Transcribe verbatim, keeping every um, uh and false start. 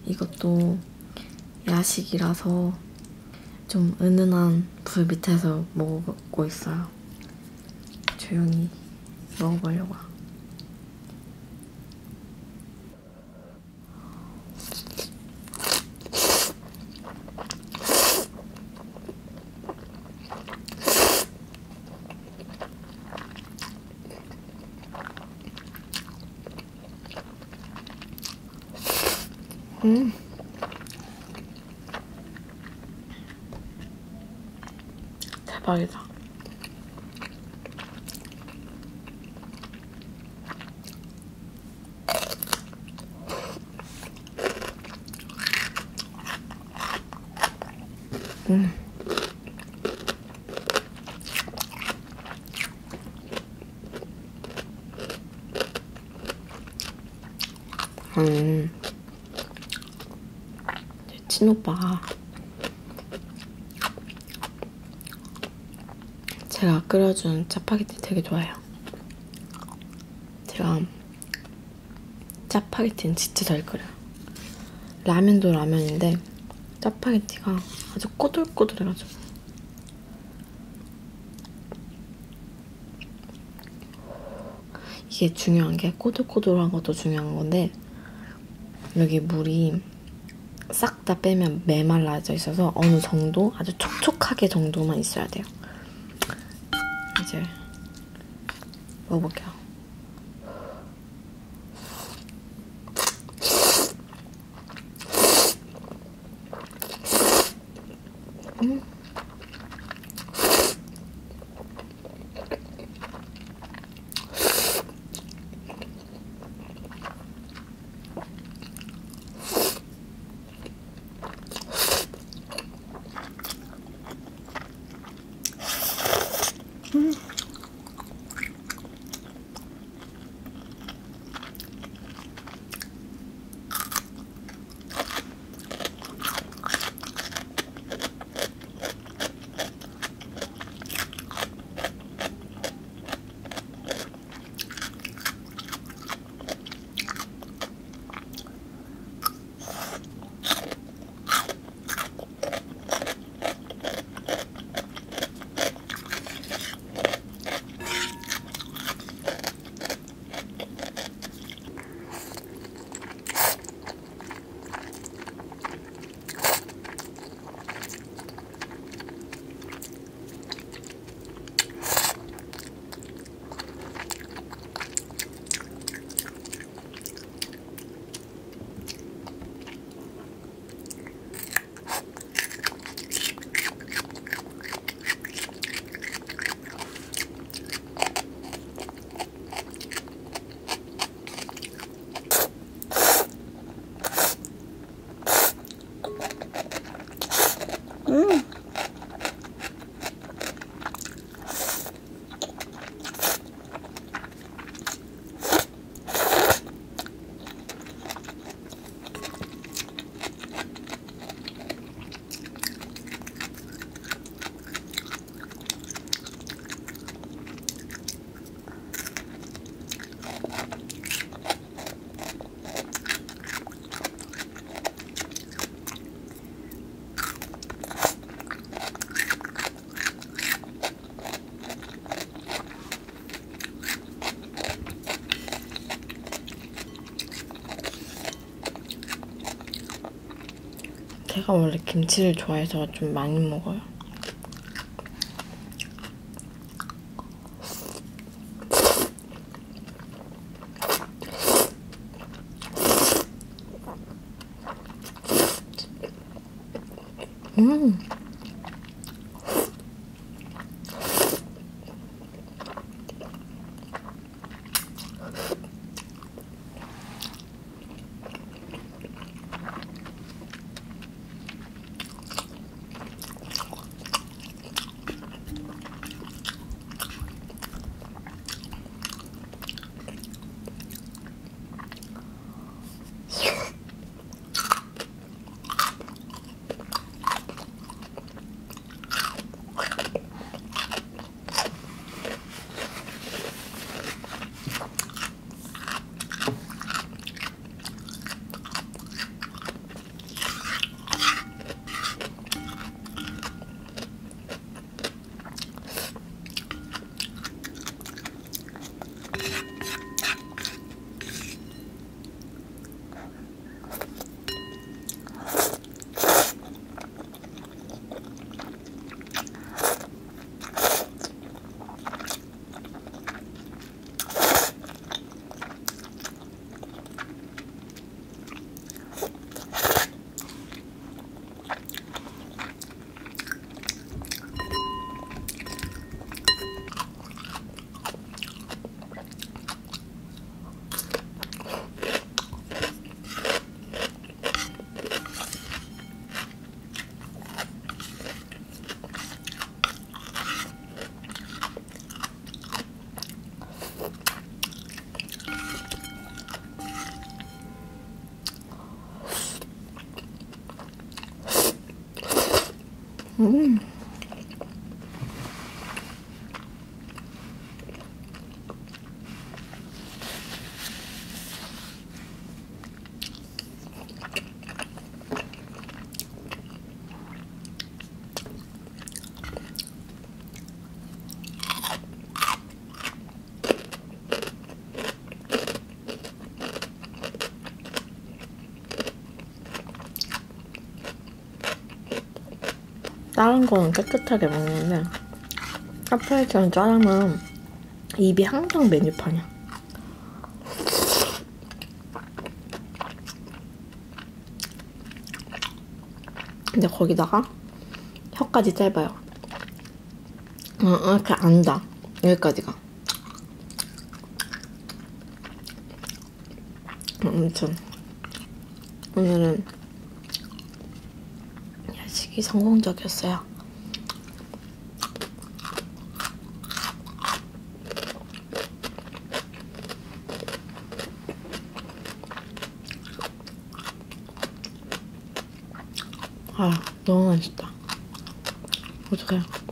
이것도 야식이라서 좀 은은한 불 밑에서 먹고 있어요. 조용히 먹어보려고. 음. 대박이다. 음. 음. 친오빠가 제가 끓여준 짜파게티 되게 좋아해요. 제가 짜파게티는 진짜 잘 끓여요. 라면도 라면인데 짜파게티가 아주 꼬들꼬들해가지고. 이게 중요한 게 꼬들꼬들한 것도 중요한 건데 여기 물이 싹 다 빼면 메말라져 있어서 어느 정도 아주 촉촉하게 정도만 있어야 돼요. 이제 먹어볼게요. 음. 음. 음. 제가 원래 김치를 좋아해서 좀 많이 먹어요. 음. 음. 다른 거는 깨끗하게 먹는데 카프레이처는 짜장면 입이 항상 메뉴판이야. 근데 거기다가 혀까지 짧아요. 어, 이렇게 안다. 여기까지가. 아무튼 오늘은 야식이 성공적이었어요. 아, 너무 맛있다. 어떡해.